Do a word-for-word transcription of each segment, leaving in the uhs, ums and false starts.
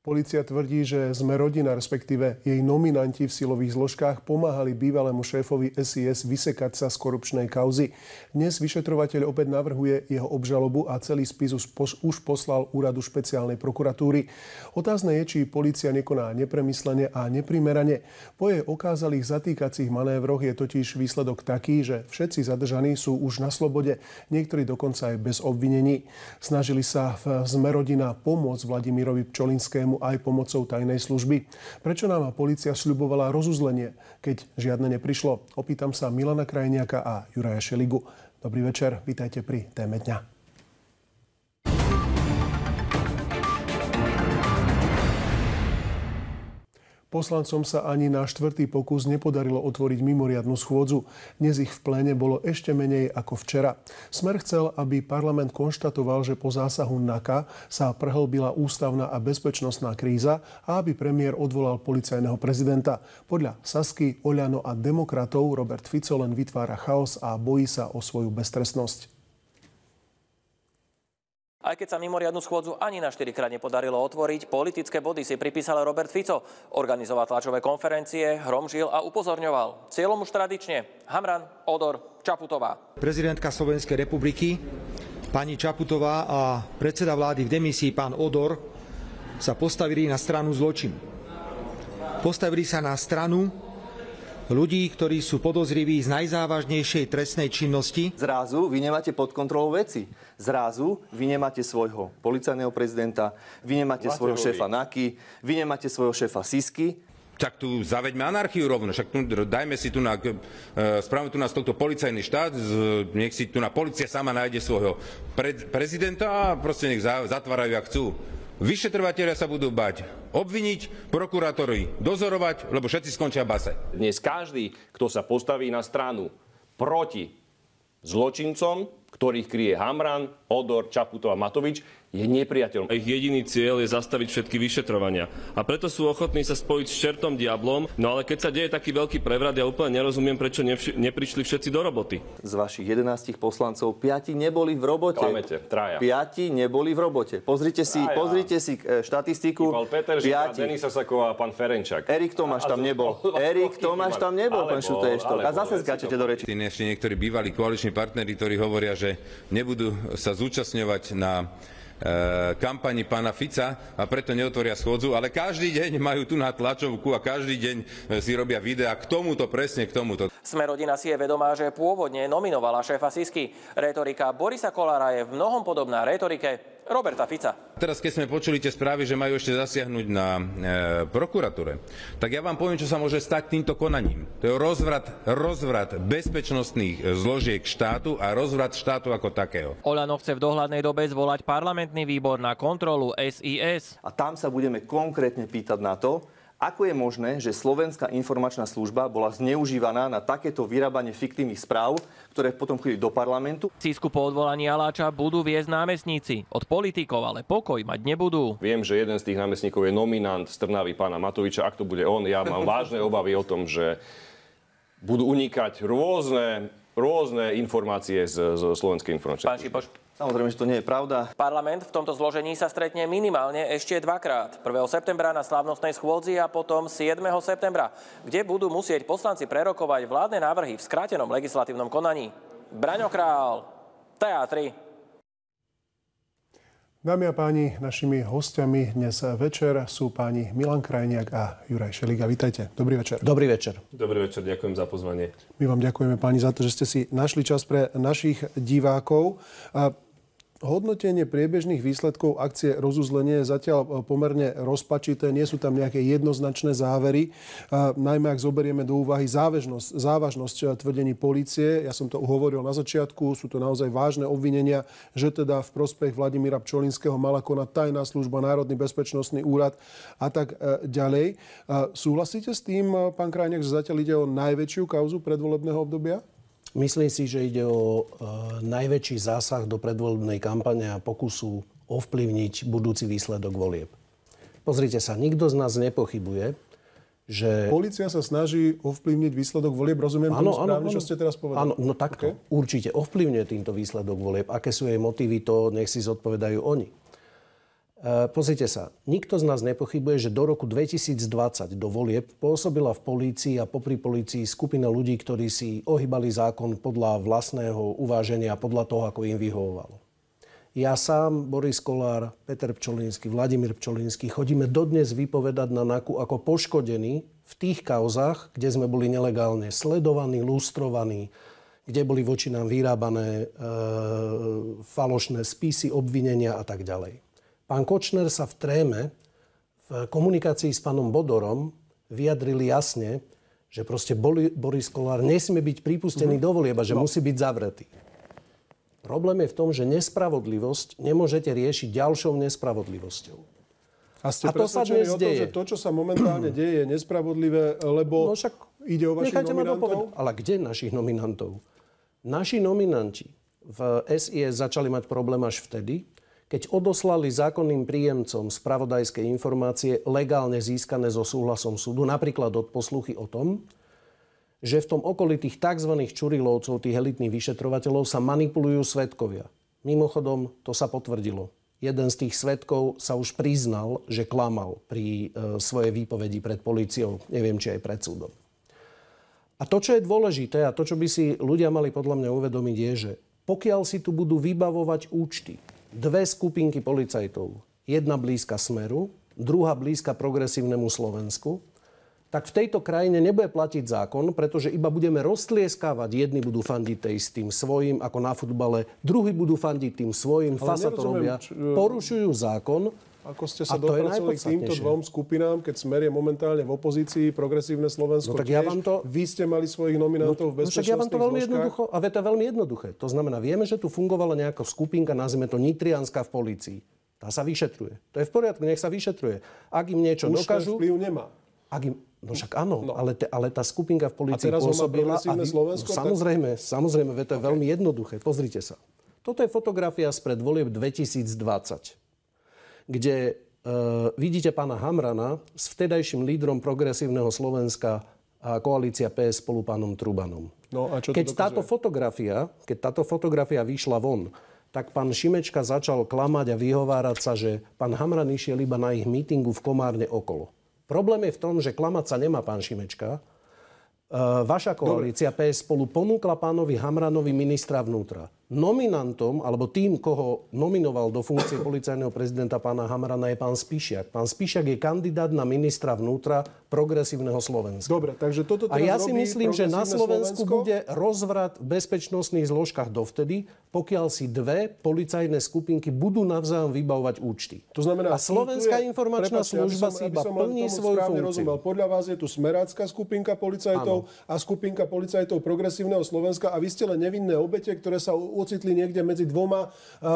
Polícia tvrdí, že Sme rodina, respektíve jej nominanti v silových zložkách pomáhali bývalému šéfovi es í es vysekať sa z korupčnej kauzy. Dnes vyšetrovateľ opäť navrhuje jeho obžalobu a celý spis už poslal úradu špeciálnej prokuratúry. Otázne je, či polícia nekoná nepremyslene a neprimerane. Po jej okázalých zatýkacích manévroch je totiž výsledok taký, že všetci zadržaní sú už na slobode, niektorí dokonca aj bez obvinení. Snažili sa v Sme rodina pomôcť Vladimirovi Pčolinskému aj pomocou tajnej služby. Prečo nám polícia sľubovala rozuzlenie, keď žiadne neprišlo? Opýtam sa Milana Krajniaka a Juraja Šeligu. Dobrý večer, vítajte pri téme dňa. Poslancom sa ani na štvrtý pokus nepodarilo otvoriť mimoriadnu schôdzu. Dnes ich v pléne bolo ešte menej ako včera. Smer chcel, aby parlament konštatoval, že po zásahu NAKA sa prehlbila ústavná a bezpečnostná kríza a aby premiér odvolal policajného prezidenta. Podľa Sasky, Oľano a demokratov Robert Fico len vytvára chaos a bojí sa o svoju beztrestnosť. Aj keď sa mimoriadnu schôdzu ani na štyrikrát nepodarilo otvoriť, politické body si pripísal Robert Fico. Organizoval tlačové konferencie, hromžil a upozorňoval. Cieľom už tradične Hamran, Odor, Čaputová. Prezidentka Slovenskej republiky, pani Čaputová a predseda vlády v demisii, pán Odor, sa postavili na stranu zločinu. Postavili sa na stranu ľudí, ktorí sú podozriví z najzávažnejšej trestnej činnosti. Zrazu vy nemáte pod kontrolou veci. Zrazu vy nemáte svojho policajného prezidenta, vy nemáte svojho šéfa NAKY, vy nemáte svojho šéfa Sisky. Tak tu zaveďme anarchiu rovno, však tu dajme si tu na, e, spravme tu nás tohto policajný štát, z, nech si tu na policia sama nájde svojho pre, prezidenta a proste nech za, zatvárajú, jak chcú. Vyšetrovatelia sa budú bať obviniť, prokurátori dozorovať, lebo všetci skončia v base. Dnes každý, kto sa postaví na stranu proti zločincom, ktorých kryje Hamran, Odor, Čaputová, Matovič, je nepriateľom. Ich jediný cieľ je zastaviť všetky vyšetrovania. A preto sú ochotní sa spojiť s čertom diablom. No ale keď sa deje taký veľký prevrat, ja úplne nerozumiem, prečo nevši- neprišli všetci do roboty. Z vašich jedenástich poslancov piati neboli v robote. Klamete, traja. Piati neboli v robote. Pozrite si, pozrite si štatistiku. Pán Peter Žika, Denisa Saková a pán Ferenčák. Erik Tomáš tam nebol. Erik Tomáš tam nebol, pán Šutejštok. A zase skáčete do reči. Ešte niektorí bývalí koaliční partneri, ktorí hovoria, že nebudú sa zúčastňovať na kampani pána Fica a preto neotvoria schôdzu, ale každý deň majú tu na tlačovku a každý deň si robia videá k tomuto, presne k tomuto. Sme rodina si je vedomá, že pôvodne nominovala šéfa Sisky. Retorika Borisa Kollára je v mnohom podobná retorike Roberta Fica. Teraz, keď sme počuli tie správy, že majú ešte zasiahnuť na e, prokuratúre, tak ja vám poviem, čo sa môže stať týmto konaním. To je rozvrat, rozvrat bezpečnostných zložiek štátu a rozvrat štátu ako takého. Oľano chce v dohľadnej dobe zvolať parlamentný výbor na kontrolu es í es. A tam sa budeme konkrétne pýtať na to, ako je možné, že Slovenská informačná služba bola zneužívaná na takéto vyrábanie fiktívnych správ, ktoré potom chodili do parlamentu. Sisku po odvolaní Aláča budú viesť námestníci. Od politikov ale pokoj mať nebudú. Viem, že jeden z tých námestníkov je nominant z Trnavy pána Matoviča. Ak to bude on, ja mám vážne obavy o tom, že budú unikať rôzne, rôzne informácie z, z Slovenskej informačnej Pán Šipoš. Samozrejme, že to nie je pravda. Parlament v tomto zložení sa stretne minimálne ešte dvakrát. prvého septembra na slávnostnej schôdzi a potom siedmeho septembra, kde budú musieť poslanci prerokovať vládne návrhy v skrátenom legislatívnom konaní. Braňo Král, té á tri. Dámy a páni, našimi hostiami dnes večer sú páni Milan Krajniak a Juraj Šeliga. Vítajte. Dobrý večer. Dobrý večer. Dobrý večer, ďakujem za pozvanie. My vám ďakujeme, páni, za to, že ste si našli čas pre našich divákov. Hodnotenie priebežných výsledkov akcie Rozuzlenie je zatiaľ pomerne rozpačité. Nie sú tam nejaké jednoznačné závery. Najmä ak zoberieme do úvahy závažnosť, závažnosť tvrdení polície. Ja som to hovoril na začiatku. Sú to naozaj vážne obvinenia, že teda v prospech Vladimíra Pčolinského mala konať tajná služba, Národný bezpečnostný úrad a tak ďalej. Súhlasíte s tým, pán Krajniak, že zatiaľ ide o najväčšiu kauzu predvolebného obdobia? Myslím si, že ide o e, najväčší zásah do predvolebnej kampane a pokusu ovplyvniť budúci výsledok volieb. Pozrite sa, nikto z nás nepochybuje, že... Polícia sa snaží ovplyvniť výsledok volieb, rozumiem tomu správne, čo ste teraz povedali? Áno, no takto. Okay. Určite ovplyvňuje týmto výsledok volieb. Aké sú jej motívy, to nech si zodpovedajú oni. Pozrite sa, nikto z nás nepochybuje, že do roku dvetisícdvadsať do volieb pôsobila v polícii a popri polícii skupina ľudí, ktorí si ohýbali zákon podľa vlastného uváženia, podľa toho, ako im vyhovovalo. Ja sám, Boris Kollár, Peter Pčolínsky, Vladimír Pčolínsky chodíme dodnes vypovedať na NAKU ako poškodení v tých kauzách, kde sme boli nelegálne sledovaní, lustrovaní, kde boli voči nám vyrábané e, falošné spisy, obvinenia a tak ďalej. Pán Kočner sa v tréme v komunikácii s pánom Bodorom vyjadrili jasne, že proste Boris Kollár nesmie byť pripustený mm-hmm. do volieb a že no. musí byť zavretý. Problém je v tom, že nespravodlivosť nemôžete riešiť ďalšou nespravodlivosťou. A ste a to sa dnes o tom, deje. že to, čo sa momentálne deje, je nespravodlivé, lebo no však ide o vašich nominantov? Ale kde našich nominantov? Naši nominanti v es í es začali mať problém až vtedy, keď odoslali zákonným príjemcom spravodajské informácie legálne získané so súhlasom súdu, napríklad od posluchy o tom, že v tom okolí tých tzv. Čurilovcov, tých elitných vyšetrovateľov sa manipulujú svedkovia. Mimochodom, to sa potvrdilo. Jeden z tých svedkov sa už priznal, že klamal pri e, svojej výpovedi pred políciou, neviem, či aj pred súdom. A to, čo je dôležité a to, čo by si ľudia mali podľa mňa uvedomiť, je, že pokiaľ si tu budú vybavovať účty dve skupinky policajtov, jedna blízka Smeru, druhá blízka progresívnemu Slovensku, tak v tejto krajine nebude platiť zákon, pretože iba budeme roztlieskávať. Jedni budú fandiť tej s tým svojím, ako na futbale, druhí budú fandiť tým svojím, fasa to robia, č... porušujú zákon. Ako ste sa dopracovali k týmto dvom skupinám, keď Smer je momentálne v opozícii, progresívne Slovensko no, tak tiež, ja vám to... vy ste mali svojich nominantov v bezpečnostných no, ja vám to veľmi zložkách. jednoducho, a to je veľmi jednoduché. To znamená, vieme, že tu fungovala nejaká skupinka, nazvime to nitrianská v polícii. Tá sa vyšetruje. To je v poriadku, nech sa vyšetruje. Ak im niečo Už dokážu... vplyv nemá. Ak im, no však áno, no. ale, te, ale tá skupinka v polícii pôsobila... A vy, Slovensko, no, samozrejme, tak... samozrejme, to je okay. veľmi jednoduché. Pozrite sa. Toto je fotografia spred volieb dvetisícdvadsať, kde Uh, vidíte pána Hamrana s vtedajším lídrom progresívneho Slovenska a koalícia pé es spolu pánom Trubanom. No, a čo keď, táto fotografia, keď táto fotografia vyšla von, tak pán Šimečka začal klamať a vyhovárať sa, že pán Hamran išiel iba na ich mítingu v Komárne okolo. Problém je v tom, že klamať sa nemá pán Šimečka. Uh, vaša koalícia Dobre. pé es spolu ponúkla pánovi Hamranovi ministra vnútra. Nominantom, alebo tým, koho nominoval do funkcie policajného prezidenta pána Hamrana, je pán Spišiak. Pán Spišiak je kandidát na ministra vnútra progresívneho Slovenska. Dobre, takže toto teraz A ja si robí myslím, že na Slovensku Slovensko? bude rozvrat v bezpečnostných zložkách dovtedy, pokiaľ si dve policajné skupinky budú navzájom vybavovať účty. To znamená, a Slovenská je, informačná prepáčte, služba som, si iba plní svoju funkciu. Rozumel. Podľa vás je tu smerácka skupinka policajtov ano. a skupinka policajtov progresívneho Slovenska a vy ste len nevinné obete, ktoré sa ocitli niekde medzi dvoma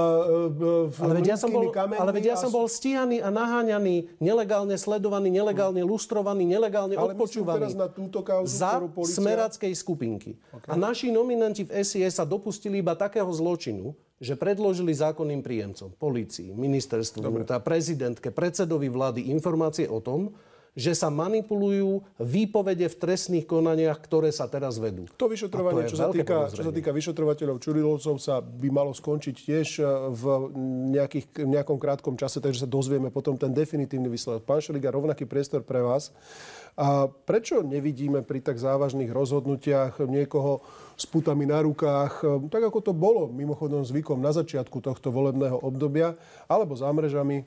uh, uh, ale veď ja som bol, kameňmi. Ale veď ja som bol stíhaný a naháňaný, nelegálne sledovaný, nelegálne lustrovaný, nelegálne ale odpočúvaný teraz na túto kauzu, za policia... smeráckej skupinky. Okay. A naši nominanti v es í es sa dopustili iba takého zločinu, že predložili zákonným príjemcom, polícii, ministerstvu vnútra, prezidentke, predsedovi vlády informácie o tom, že sa manipulujú výpovede v trestných konaniach, ktoré sa teraz vedú. To vyšetrovanie, to čo, sa týka, čo sa týka vyšetrovateľov Čurilovcov, sa by malo skončiť tiež v nejakých, nejakom krátkom čase, takže sa dozvieme potom ten definitívny výsledok. Pán Šeliga, rovnaký priestor pre vás. A prečo nevidíme pri tak závažných rozhodnutiach niekoho s putami na rukách, tak ako to bolo mimochodom zvykom na začiatku tohto volebného obdobia, alebo za mrežami?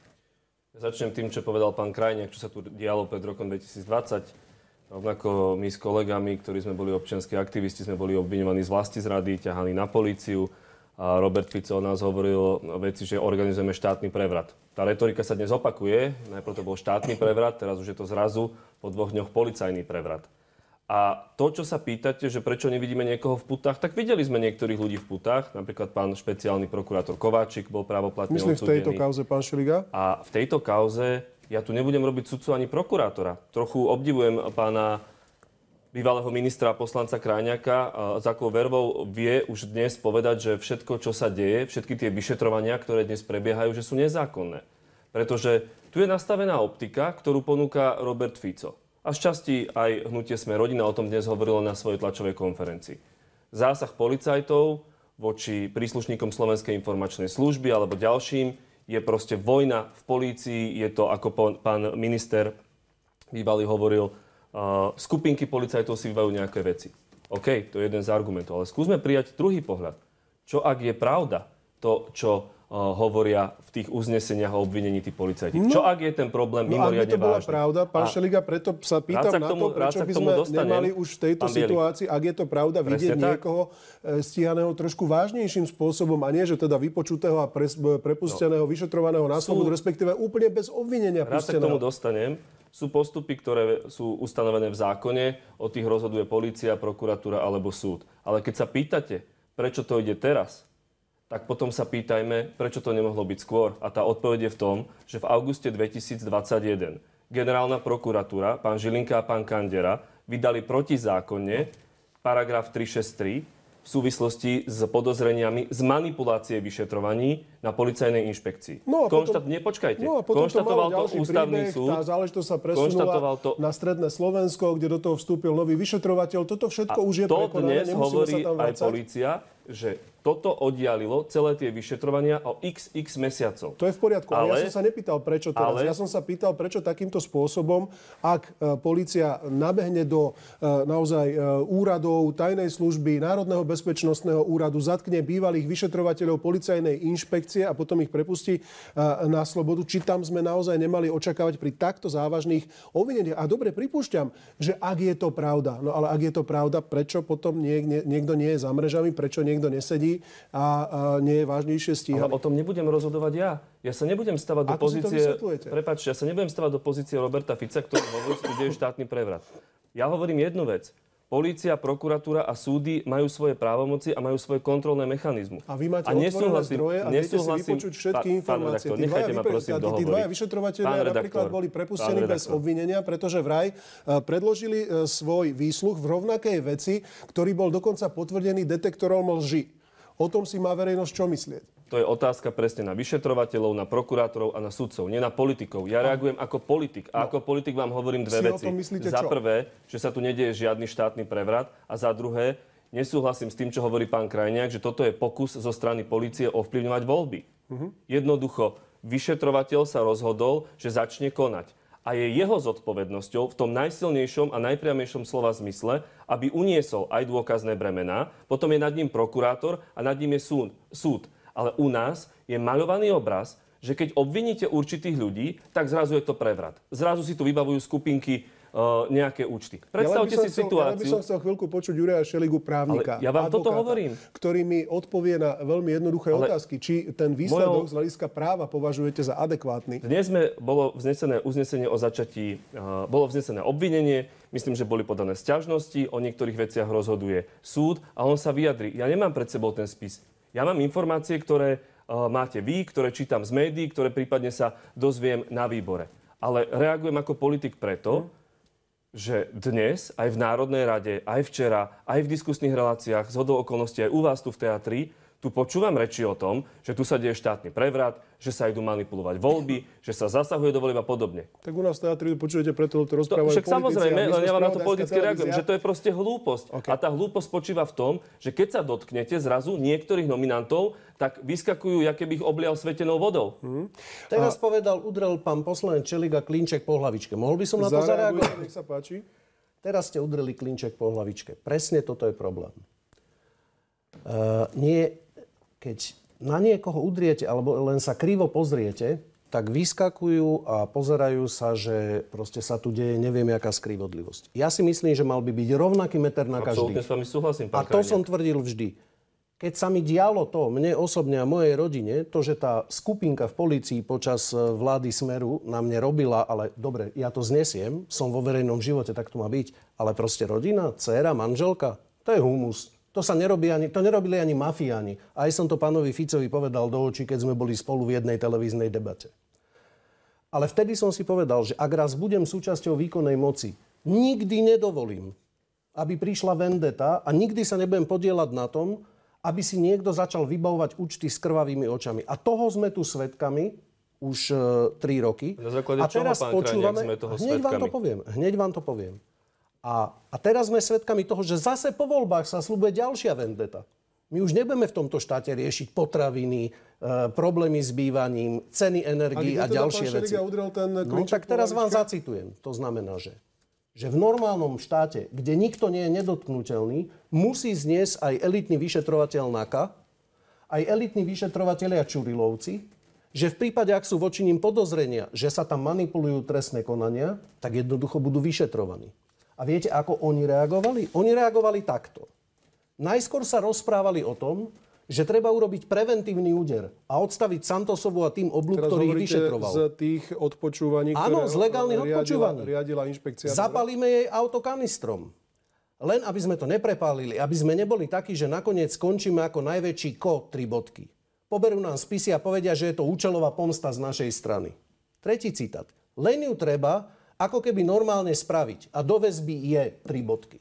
Začnem tým, čo povedal pán Krajniak, čo sa tu dialo pred rokom dvetisícdvadsať. Rovnako my s kolegami, ktorí sme boli občianski aktivisti, sme boli obviňovaní z vlastizrady, ťahaní na políciu. A Robert Fico o nás hovoril veci, že organizujeme štátny prevrat. Tá retorika sa dnes opakuje. Najprv to bol štátny prevrat, teraz už je to zrazu po dvoch dňoch policajný prevrat. A to, čo sa pýtate, že prečo nevidíme niekoho v putách, tak videli sme niektorých ľudí v putách. Napríklad pán špeciálny prokurátor Kováčik bol právoplatne odsúdený. Myslím v tejto kauze, pán Šeliga? A v tejto kauze ja tu nebudem robiť sudcu ani prokurátora. Trochu obdivujem pána bývalého ministra a poslanca Krajniaka, za akou vervou vie už dnes povedať, že všetko, čo sa deje, všetky tie vyšetrovania, ktoré dnes prebiehajú, že sú nezákonné. Pretože tu je nastavená optika, ktorú ponúka Robert Fico. A šťastí aj hnutie Sme rodina o tom dnes hovorilo na svojej tlačovej konferencii. Zásah policajtov voči príslušníkom Slovenskej informačnej služby alebo ďalším je proste vojna v polícii, je to, ako pán minister bývalý hovoril, uh, skupinky policajtov si vybajú nejaké veci. OK, to je jeden z argumentov, ale skúsme prijať druhý pohľad. Čo ak je pravda to, čo hovoria v tých uzneseniach o obvinení tí policajti. No, čo ak je ten problém no, mimoriadne vážny? No ak by to bola pravda, pán Šeliga, preto sa pýtam na tomu, to, prečo by sme dostanem, nemali už v tejto situácii, ak je to pravda, vidieť niekoho stíhaného trošku vážnejším spôsobom a nie, že teda vypočutého a pre, prepusteného, no, vyšetrovaného na slobodu, respektíve úplne bez obvinenia pusteného. Rád sa k tomu dostanem. Sú postupy, ktoré sú ustanovené v zákone, o tých rozhoduje polícia, prokuratúra alebo súd. Ale keď sa pýtate, prečo to ide teraz, tak potom sa pýtajme, prečo to nemohlo byť skôr. A tá odpoveď je v tom, že v auguste dvetisícdvadsaťjeden generálna prokuratúra, pán Žilinka a pán Kandera, vydali protizákonne paragraf tristošesťdesiattri v súvislosti s podozreniami z manipulácie vyšetrovaní na policajnej inšpekcii. No Konštat... Nie, počkajte. No a potom konštatoval to, to ústavný príbeh, súd. Tá záležitosť sa presunula to... na stredné Slovensko, kde do toho vstúpil nový vyšetrovateľ. Toto všetko a už je to prekonané. Dnes hovorí aj polícia, že toto oddialilo celé tie vyšetrovania o iks iks mesiacov. To je v poriadku. Ale ja som sa nepýtal, prečo teraz. Ale... Ja som sa pýtal, prečo takýmto spôsobom, ak e, polícia nabehne do e, naozaj e, úradov tajnej služby, Národného bezpečnostného úradu, zatkne bývalých vyšetrovateľov policajnej inšpekcie a potom ich prepustí e, na slobodu, či tam sme naozaj nemali očakávať pri takto závažných obvineniach. A dobre, pripúšťam, že ak je to pravda, no ale ak je to pravda, prečo potom niek, nie, niekto nie je za mrežami, prečo niekto nesedí a, a nie je vážnejšie stíhaný. Ale o tom nebudem rozhodovať ja. Ja sa nebudem stavať do Ako pozície... Prepáčte, ja sa nebudem stavať do pozície Roberta Fica, ktorý hovorí, že tu deje štátny prevrat. Ja hovorím jednu vec. Polícia, prokuratúra a súdy majú svoje právomoci a majú svoje kontrolné mechanizmy. A vy máte a otvorené zdroje a viete si vypočuť všetky pán, informácie. Pán redaktor, nechajte ma prosím dohovoriť. Tí dvaja vyšetrovateľia napríklad boli prepustení bez obvinenia, pretože vraj predložili svoj výsluch v rovnakej veci, ktorý bol dokonca potvrdený detektorom lži. O tom si má verejnosť čo myslieť? To je otázka presne na vyšetrovateľov, na prokurátorov a na sudcov, nie na politikov. Ja reagujem ako politik a no. ako politik vám hovorím dve veci. Za prvé, že sa tu nedieje žiadny štátny prevrat a za druhé, nesúhlasím s tým, čo hovorí pán Krajniak, že toto je pokus zo strany polície ovplyvňovať voľby. Uh-huh. Jednoducho, vyšetrovateľ sa rozhodol, že začne konať. A je jeho zodpovednosťou v tom najsilnejšom a najpriamejšom slova zmysle, aby uniesol aj dôkazné bremená, potom je nad ním prokurátor a nad ním je súd. súd. Ale u nás je maľovaný obraz, že keď obviníte určitých ľudí, tak zrazu je to prevrat. Zrazu si tu vybavujú skupinky uh, nejaké účty. Predstavte ja si chcel, situáciu... Ja by som chcel chvíľku počuť Juraja Šeligu, právnika, ja vám advokáta, toto hovorím. ktorý mi odpovie na veľmi jednoduché ale otázky. Či ten výsledok mojou... z hľadiska práva považujete za adekvátny? Dnes sme, bolo vznesené uznesenie o začatí, uh, bolo vznesené obvinenie, myslím, že boli podané sťažnosti, o niektorých veciach rozhoduje súd a on sa vyjadrí. Ja nemám pred sebou ten spis. Ja mám informácie, ktoré uh, máte vy, ktoré čítam z médií, ktoré prípadne sa dozviem na výbore. Ale reagujem ako politik preto, hmm. že dnes aj v Národnej rade, aj včera, aj v diskusných reláciách, zhodou okolností aj u vás tu v teatri, tu počúvam reči o tom, že tu sa deje štátny prevrat, že sa idú manipulovať voľby, že sa zasahuje do volieb a podobne. Tak u nás v teatri počujete, preto to rozprávajú politici. Však samozrejme, len ja vám na to politicky reagujem, že to je proste hlúposť. Okay. A tá hlúposť spočíva v tom, že keď sa dotknete zrazu niektorých nominantov, tak vyskakujú, aké by ich oblial svetenou vodou. Hmm. Teraz a... povedal, udrel pán poslanec Šeliga klinček po hlavičke. Mohol by som na to zareagovať? Nech sa páči. Teraz ste udreli klinček po hlavičke. Presne toto je problém. Uh, nie... Keď na niekoho udriete, alebo len sa krivo pozriete, tak vyskakujú a pozerajú sa, že proste sa tu deje neviem jaká skrivodlivosť. Ja si myslím, že mal by byť rovnaký meter na každý. Absolútne s vami súhlasím, pán A to Krajniak. som tvrdil vždy. Keď sa mi dialo to, mne osobne a mojej rodine, to, že tá skupinka v polícii počas vlády Smeru na mne robila, ale dobre, ja to znesiem, som vo verejnom živote, tak to má byť, ale proste rodina, dcéra, manželka, to je humus. To sa nerobí ani, to nerobili ani mafiáni. Aj som to pánovi Ficovi povedal do očí, keď sme boli spolu v jednej televíznej debate. Ale vtedy som si povedal, že ak raz budem súčasťou výkonnej moci, nikdy nedovolím, aby prišla vendeta a nikdy sa nebudem podieľať na tom, aby si niekto začal vybavovať účty s krvavými očami. A toho sme tu svedkami už e, tri roky. Na základe a čoho, teraz pán počúvame, Krajniak, sme toho hneď svedkami? vám to poviem. Hneď vám to poviem. A, a teraz sme svedkami toho, že zase po voľbách sa sľubuje ďalšia vendeta. My už nebudeme v tomto štáte riešiť potraviny, e, problémy s bývaním, ceny energií a, a ďalšie veci. Ten no tak teraz vám zacitujem. To znamená, že, že v normálnom štáte, kde nikto nie je nedotknutelný, musí zniesť aj elitný vyšetrovateľ NAKA, aj elitní vyšetrovatelia Čurilovci, že v prípade, ak sú voči ním podozrenia, že sa tam manipulujú trestné konania, tak jednoducho budú vyšetrovaní. A viete, ako oni reagovali? Oni reagovali takto. Najskôr sa rozprávali o tom, že treba urobiť preventívny úder a odstaviť Santosovu a tým oblúk, ktorý ich vyšetroval. Z tých odpočúvaní, ktoré Áno, z legálnych riadila, odpočúvaní. riadila inšpekcia. Zapalíme jej auto kanistrom. Len aby sme to neprepálili, aby sme neboli takí, že nakoniec skončíme ako najväčší ko, tri bodky. Poberú nám spisy a povedia, že je to účelová pomsta z našej strany. Tretí citát. Len ju treba ako keby normálne spraviť a do väzby je tri bodky.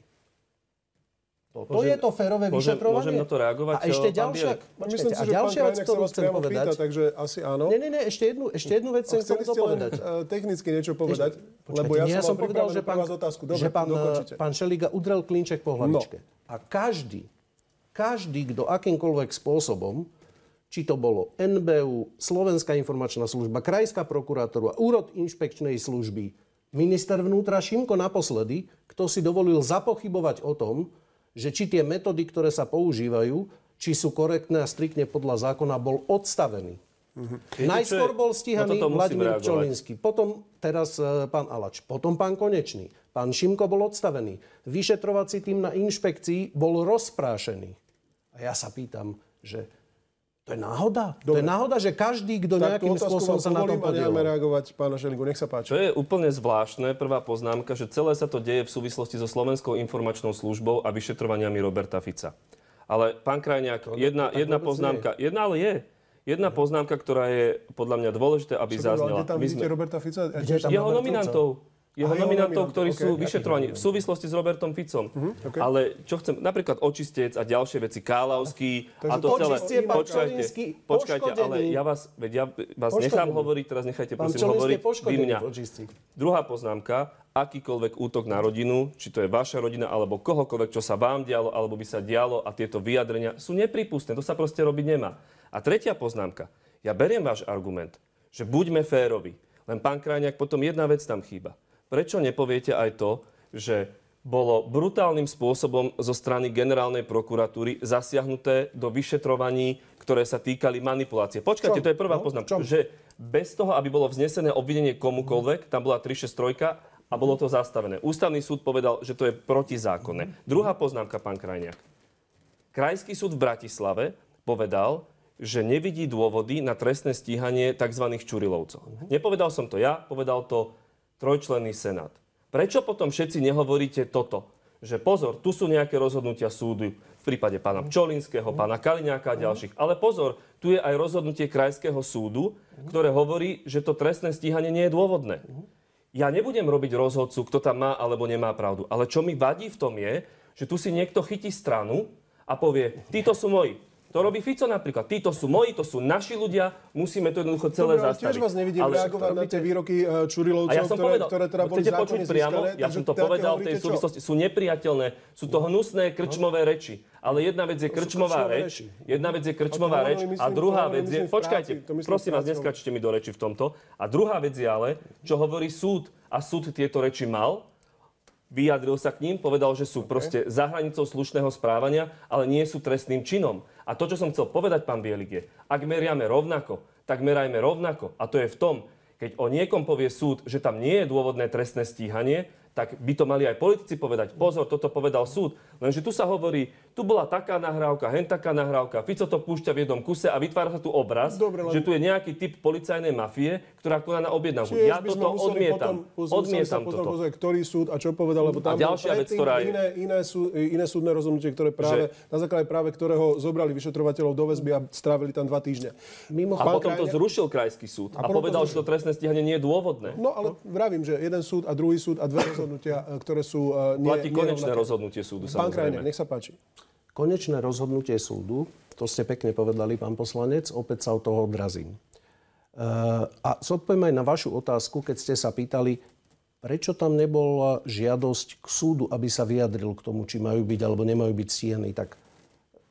To, to je to férové môžem, vyšetrovanie. Môžem na to reagovať? A ešte ďalšia, Myslím si, a že ďalšia pán vec, Krajniak ktorú sa vás chcem povedať. Pýta, takže asi áno. Nie, nie, nie, ešte jednu, ešte jednu vec chcem chceli to ste povedať. len uh, technicky niečo povedať, Ešte, lebo ja, nie, som, som povedal, že pán, Dobre, že pán, dokončite. pán Šeliga udrel klinček po hlavičke. No. A každý, každý, kto akýmkoľvek spôsobom, či to bolo en bé ú, Slovenská informačná služba, Krajská prokuratúra, Úrad inšpekčnej služby, minister vnútra Šimko naposledy, kto si dovolil zapochybovať o tom, že či tie metódy, ktoré sa používajú, či sú korektné a striktne podľa zákona, bol odstavený. Mm-hmm. Najskôr bol stíhaný no Vladimír Pčolinský, potom teraz e, pán Alač, potom pán Konečný. Pán Šimko bol odstavený. Vyšetrovací tým na inšpekcii bol rozprášený. A ja sa pýtam, že to je náhoda? Dobre. To je náhoda, že každý, kto tak nejakým spôsobom sa na tom podielal. Tak reagovať pána Šeligu, nech sa páči. To je úplne zvláštne, prvá poznámka, že celé sa to deje v súvislosti so Slovenskou informačnou službou a vyšetrovaniami Roberta Fica. Ale pán Krajniak, to, jedna, jedna poznámka, nie. jedna ale je. Jedna poznámka, ktorá je podľa mňa dôležité, aby Čo zaznela. Kde tam vidíte sme... Roberta Fica? Jeho nominantov. Jeho Aha, nominantov, ktorí okay, sú vyšetrovaní v súvislosti s Robertom Ficom. Uh-huh, okay. Ale čo chcem, napríklad očistec a ďalšie veci, Kálavský a to celé. Počkajte, počkajte, ale ja vás, veď ja vás nechám hovoriť, teraz nechajte prosím hovoriť vy mňa. Druhá poznámka, akýkoľvek útok na rodinu, či to je vaša rodina, alebo kohokoľvek, čo sa vám dialo, alebo by sa dialo a tieto vyjadrenia sú neprípustné. To sa proste robiť nemá. A tretia poznámka, ja beriem váš argument, že buďme férovi, len pán Krajniak, potom jedna vec tam chýba. Prečo nepoviete aj to, že bolo brutálnym spôsobom zo strany generálnej prokuratúry zasiahnuté do vyšetrovaní, ktoré sa týkali manipulácie? Počkajte, to je prvá no, poznámka. Že bez toho, aby bolo vznesené obvinenie komukoľvek, tam bola tri šesť tri a bolo to zastavené. Ústavný súd povedal, že to je protizákonné. Druhá poznámka, pán Krajniak. Krajský súd v Bratislave povedal, že nevidí dôvody na trestné stíhanie tzv. Čurilovcov. Nepovedal som to ja, povedal to trojčlenný senát. Prečo potom všetci nehovoríte toto? Že pozor, tu sú nejaké rozhodnutia súdu v prípade pána Pčolinského, pána Kaliňáka a ďalších. Ale pozor, tu je aj rozhodnutie Krajského súdu, ktoré hovorí, že to trestné stíhanie nie je dôvodné. Ja nebudem robiť rozhodcu, kto tam má alebo nemá pravdu. Ale čo mi vadí v tom je, že tu si niekto chytí stranu a povie, títo sú moji. To robí Fico napríklad. Títo sú moji, to sú naši ľudia, musíme to jednoducho celé Dobre, zastaviť. Tiež vás nevidím ale reagovať robíte... na tie výroky Čurilovcov, ja som ktoré, povedal, ktoré teda boli zákonne priamo, získané. Ja som to povedal v tej súvislosti. Sú nepriateľné, sú to hnusné krčmové reči. Ale jedna vec je krčmová reč, jedna vec je krčmová reč a druhá vec je... Počkajte, prosím vás, neskačte mi do reči v tomto. A druhá vec je ale, čo hovorí súd. A súd tieto reči mal, vyjadril sa k ním, povedal, že sú okay. proste za hranicou slušného správania, ale nie sú trestným činom. A to, čo som chcel povedať, pán Bielik, je, ak meriame rovnako, tak merajme rovnako. A to je v tom, keď o niekom povie súd, že tam nie je dôvodné trestné stíhanie, tak by to mali aj politici povedať. Pozor, toto povedal súd. Lenže tu sa hovorí, tu bola taká nahrávka, hen taká nahrávka, Fico to púšťa v jednom kuse a vytvára sa tu obraz, Dobre, len... že tu je nejaký typ policajnej mafie, ktorá koná na objednávku. Ja toto odmietam. Potom, odmietam toto. Pozrieť, ktorý súd a čo povedal, lebo tam a ďalšia vec, ktorá je... iné, iné, sú, iné súdne rozhodnutie, ktoré práve, že... na základe práve ktorého zobrali vyšetrovateľov do väzby a strávili tam dva týždne. Mimo a potom Krajniak... to zrušil krajský súd a, a povedal, že to trestné stíhanie nie je dôvodné. No ale vravím, že jeden súd a druhý súd a dve rozhodnutia, ktoré sú uh, nie, platí konečné nie rozhodnutie súdu, pán samozrejme. Krajniak, nech sa páči. Konečné rozhodnutie súdu, to ste pekne povedali, pán poslanec, opäť sa od toho odrazím. Uh, a zodpoviem aj na vašu otázku, keď ste sa pýtali, prečo tam nebola žiadosť k súdu, aby sa vyjadril k tomu, či majú byť alebo nemajú byť stíhaní. Tak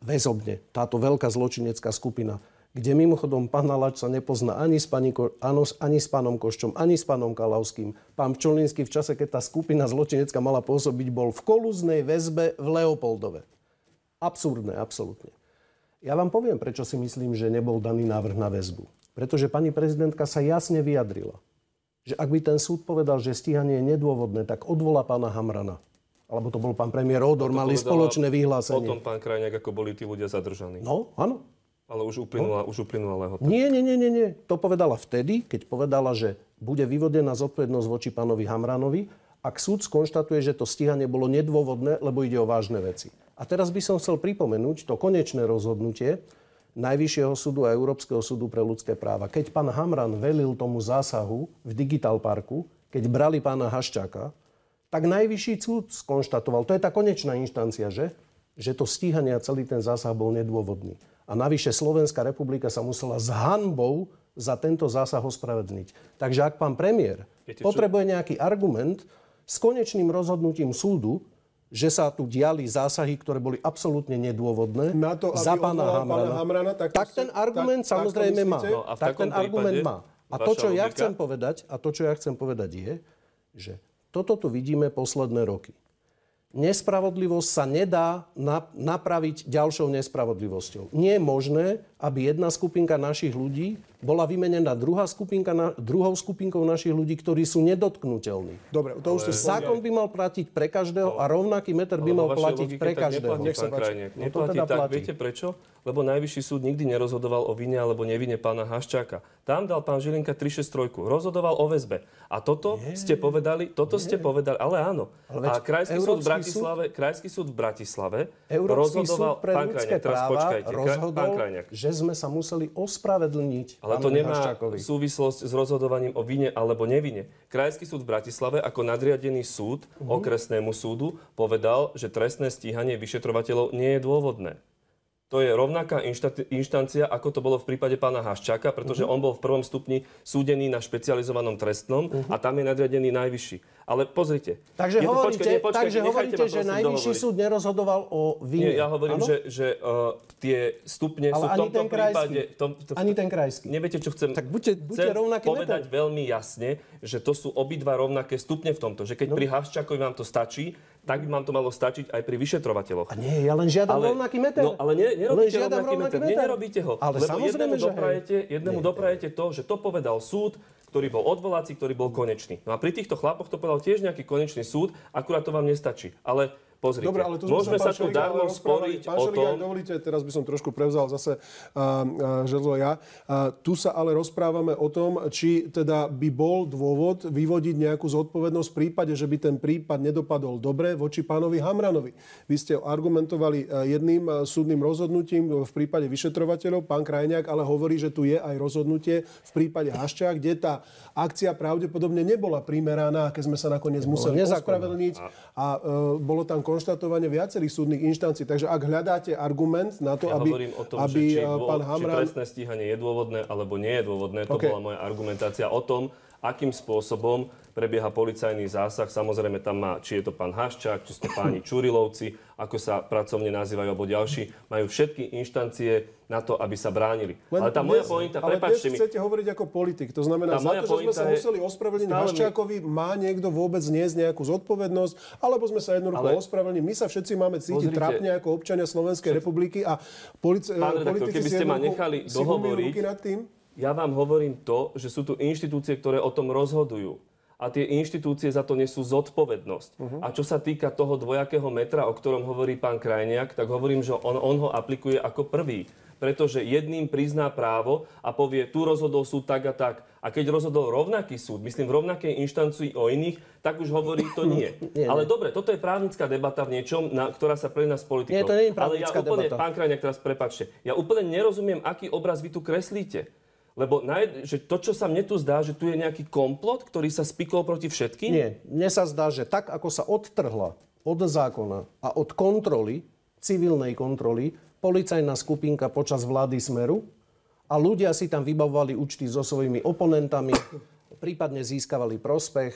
väzobne, táto veľká zločinecká skupina, kde mimochodom pán Naláč sa nepozná ani s, pani, ani s pánom Koščom, ani s pánom Kalavským. Pán Pčolinský v čase, keď tá skupina zločinecká mala pôsobiť, bol v kolúznej väzbe v Leopoldove. Absurdné, absolútne. Ja vám poviem, prečo si myslím, že nebol daný návrh na väzbu. Pretože pani prezidentka sa jasne vyjadrila, že ak by ten súd povedal, že stíhanie je nedôvodné, tak odvolá pána Hamrana. Alebo to bol pán premiér Odor, mali spoločné vyhlásenie. O tom, pán Krajniak, ako boli tí ľudia zadržaní. No, áno. Ale už uplynula, no. už uplynula lehota. Nie, nie, nie, nie, nie. To povedala vtedy, keď povedala, že bude vyvodená zodpovednosť voči pánovi Hamranovi, ak súd skonštatuje, že to stíhanie bolo nedôvodné, lebo ide o vážne veci. A teraz by som chcel pripomenúť to konečné rozhodnutie Najvyššieho súdu a Európskeho súdu pre ľudské práva. Keď pán Hamran velil tomu zásahu v Digital Parku, keď brali pána Haščáka, tak Najvyšší súd skonštatoval, to je tá konečná inštancia, že? Že to stíhanie a celý ten zásah bol nedôvodný. A navyše Slovenská republika sa musela s hanbou za tento zásah ospravedlniť. Takže ak pán premiér Viete, potrebuje nejaký argument s konečným rozhodnutím súdu, že sa tu diali zásahy, ktoré boli absolútne nedôvodné na to, za pána Hamrana, Hamrana, tak, tak ten argument tak, samozrejme má. No, a tak ten argument má. A to, čo ja chcem povedať, a to, čo ja chcem povedať je, že toto tu vidíme posledné roky. Nespravodlivosť sa nedá napraviť ďalšou nespravodlivosťou. Nie je možné, aby jedna skupinka našich ľudí bola vymenená druhá skupinka na, druhou skupinkou našich ľudí, ktorí sú nedotknutelní. Dobre, to už ste spomínali. Zákon by mal platiť pre každého a rovnaký meter by mal platiť pre každého. Neplatí, pán Krajniak. Neplatí no tak. Platí. Viete prečo? Lebo Najvyšší súd nikdy nerozhodoval o vine alebo nevine pána Haščáka. Tam dal pán Žilinka tri šesť tri. Rozhodoval o väzbe. A toto nie, ste povedali, toto nie. ste povedali, ale áno. Ale a Krajský súd v Bratislave, súd, Krajský súd v Bratislave Európsky rozhodoval, súd pre ľudské práva rozhodol, že sme sa museli ospravedlniť. Ale to nemá Haščákovi súvislosť s rozhodovaním o vine alebo nevine. Krajský súd v Bratislave ako nadriadený súd uh-huh. okresnému súdu povedal, že trestné stíhanie vyšetrovateľov nie je dôvodné. To je rovnaká inšta- inštancia, ako to bolo v prípade pána Haščáka, pretože uh-huh. on bol v prvom stupni súdený na špecializovanom trestnom uh-huh. a tam je nadriadený najvyšší. Ale pozrite. Takže to, hovoríte, počkaj, nie, počkaj, takže hovoríte že Najvyšší súd nerozhodoval o vine. Nie, ja hovorím, ano? že, že uh, tie stupne ale sú v tomto prípade... V tom, to, ani ten krajský. Neviete, čo chcem... Tak buďte, buďte rovnaký povedať meter. Veľmi jasne, že to sú obidva rovnaké stupne v tomto. Že keď no. pri Haščákovi vám to stačí, tak by vám to malo stačiť aj pri vyšetrovateľoch. A nie, ja len žiadam ale, rovnaký meter. No, ale nie, nerobíte rovnaký, rovnaký meter. meter. Nie, nerobíte ho. Ale lebo jednému doprajete, jednému doprajete to, že to povedal súd, ktorý bol odvolací, ktorý bol konečný. No a pri týchto chlapoch to povedal tiež nejaký konečný súd, akurát to vám nestačí. Ale pozrite, dobre, ale môžeme sa tu dávno sporiť pán o tom... Pán dovolíte, teraz by som trošku prevzal zase uh, uh, žezlo ja. Uh, tu sa ale rozprávame o tom, či teda by bol dôvod vyvodiť nejakú zodpovednosť v prípade, že by ten prípad nedopadol dobre voči pánovi Hamranovi. Vy ste argumentovali uh, jedným uh, súdnym rozhodnutím v prípade vyšetrovateľov. Pán Krajniak ale hovorí, že tu je aj rozhodnutie v prípade Haščák, kde tá akcia pravdepodobne nebola primeraná, keď sme sa nakoniec museli ospravedlniť a uh, bolo tam konštatovanie viacerých súdnych inštancií. Takže ak hľadáte argument na to, ja aby, hovorím o tom, aby že či, pán Hamran... či trestné stíhanie je dôvodné alebo nie je dôvodné, to okay. bola moja argumentácia o tom, akým spôsobom prebieha policajný zásah. Samozrejme tam má, či je to pán Haščák, či sú to páni Čurilovci, ako sa pracovne nazývajú, alebo ďalší, majú všetky inštancie na to, aby sa bránili. Len ale tá dnes, moja pointa, ale prepáčte mi... Ale chcete hovoriť ako politik. To znamená, za to, že sme sa museli ospravedlniť Haščákovi, mi... má niekto vôbec niesť nejakú zodpovednosť, alebo sme sa jednoducho ale... ospravedlnili. My sa všetci máme cítiť Pozrite... trápne ako občania Slovenskej republiky a polici... Pán redaktor, politici keby si ste ma nechali dohovoriť, nad tým? Ja vám hovorím to, že sú tu inštitúcie, ktoré o tom rozhodujú. A tie inštitúcie za to nesú zodpovednosť. Uh-huh. A čo sa týka toho dvojakého metra, o ktorom hovorí pán Krajniak, tak hovorím, že on, on ho aplikuje ako prvý. Pretože jedným prizná právo a povie, tu rozhodol súd tak a tak. A keď rozhodol rovnaký súd, myslím v rovnakej inštancii o iných, tak už hovorí, to nie. nie Ale nie. dobre, toto je právnická debata v niečom, na, ktorá sa prelína s politikou. Nie, to nie je právnická Ale ja úplne, debata. Pán Krajniak, teraz prepáčte, ja úplne nerozumiem, aký obraz vy tu kreslíte. Lebo naj, že to, čo sa mne tu zdá, že tu je nejaký komplot, ktorý sa spikol proti všetkým? Nie. Mne sa zdá, že tak, ako sa odtrhla od zákona a od kontroly, civilnej kontroly, policajná skupinka počas vlády Smeru a ľudia si tam vybavovali účty so svojimi oponentami, prípadne získavali prospech,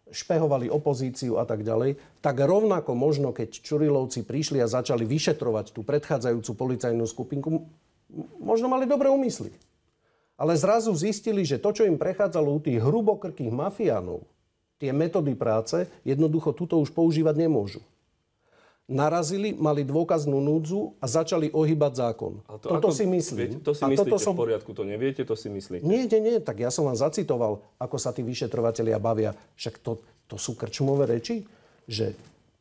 špehovali opozíciu a tak ďalej, tak rovnako možno, keď Čurilovci prišli a začali vyšetrovať tú predchádzajúcu policajnú skupinku, možno mali dobré úmysly. Ale zrazu zistili, že to, čo im prechádzalo u tých hrubokrkých mafiánov, tie metódy práce, jednoducho tuto už používať nemôžu. Narazili, mali dôkaznú núdzu a začali ohýbať zákon. To toto ako, si myslím. Viete, to si a myslíte som... v poriadku, to neviete, to si myslíte. Nie, nie, nie, tak ja som vám zacitoval, ako sa tí vyšetrovatelia bavia. Však to, to sú krčmové reči, že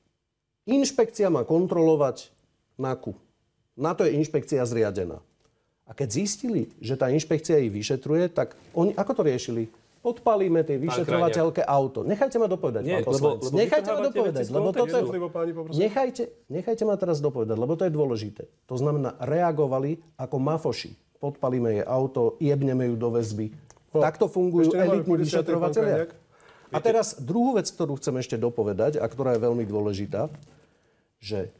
inšpekcia má kontrolovať NAKU. Na to je inšpekcia zriadená. A keď zistili, že tá inšpekcia ich vyšetruje, tak oni, ako to riešili? Podpalíme tej vyšetrovateľke auto. Nechajte ma dopovedať, Nie, pán poslanec. lebo, lebo nechajte ma dopovedať, lebo toto je... Nechajte, nechajte ma teraz dopovedať, lebo to je dôležité. To znamená, reagovali ako mafoši. Podpalíme jej auto, jebneme ju do väzby. No, takto fungujú elitní vyšetrovatelia. A teraz druhú vec, ktorú chcem ešte dopovedať a ktorá je veľmi dôležitá, že